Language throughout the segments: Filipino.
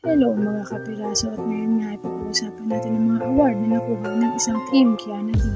Hello mga kapiraso, at ngayon nga ay pag-uusapan natin ang mga award na nakuha ng isang team Kianna D.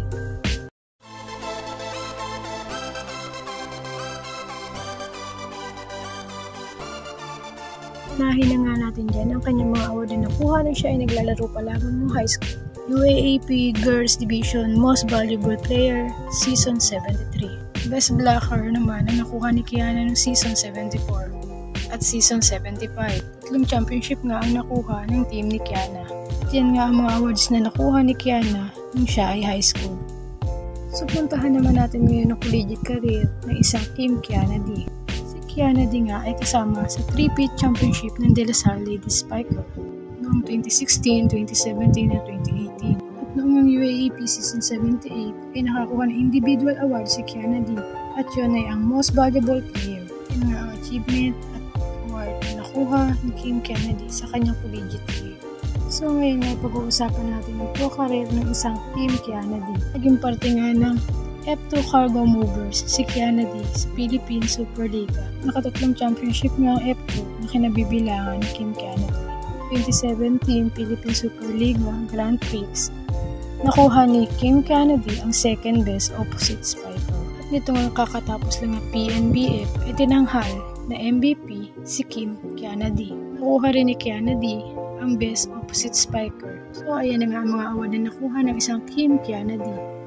Unahin na nga natin dyan ang kanyang mga award na nakuha nang siya ay naglalaro pa lamang ng high school. UAAP Girls Division Most Valuable Player Season 73. Best Blocker naman ang nakuha ni Kianna ng Season 74 at Season 75. Tatlong championship nga ang nakuha ng team ni Kianna. At yan nga ang mga awards na nakuha ni Kianna nung siya ay high school. So puntahan naman natin ngayon ang collegiate career ng isang team Kianna D. Si Kianna D nga ay kasama sa 3-peat championship ng De La Salle Ladies Spiker noong 2016, 2017 at 2018. At noong UAAP Season 78 ay nakakuha ng individual award si Kianna D. At yun ay ang Most Valuable Player. Yun nga ang achievement at award na nakuha ni Kianna D sa kanyang collegiate career. So ngayon ay pag-uusapan natin ang pro career ng isang team Kianna D. Naging parte nga ng F2 Cargo Movers si Kianna D sa Philippine Superliga. Nakatatlong championship nga ang F2 na kinabibilangan ni Kianna D. 2017 Philippine Superliga Grand Prix, nakuha ni Kianna D ang second best opposite spiker. At nito nga kakatapos lang ang PNBF ay tinanghal na MVP si Kianna D. Nakuha rin ni Kianna D ang best opposite spiker. So ayan na nga ang mga award na nakuha ng isang Kianna D.